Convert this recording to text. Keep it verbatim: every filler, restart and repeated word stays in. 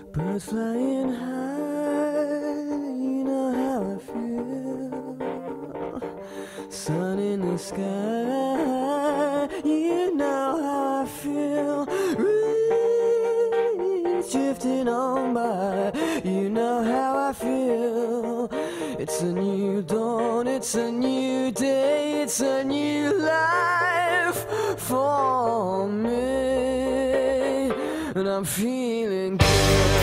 Birds flying high, you know how I feel. Sun in the sky, you know how I feel. Breeze drifting on by, you know how I feel. It's a new dawn, it's a new day, it's a new life for me, and I'm feeling good.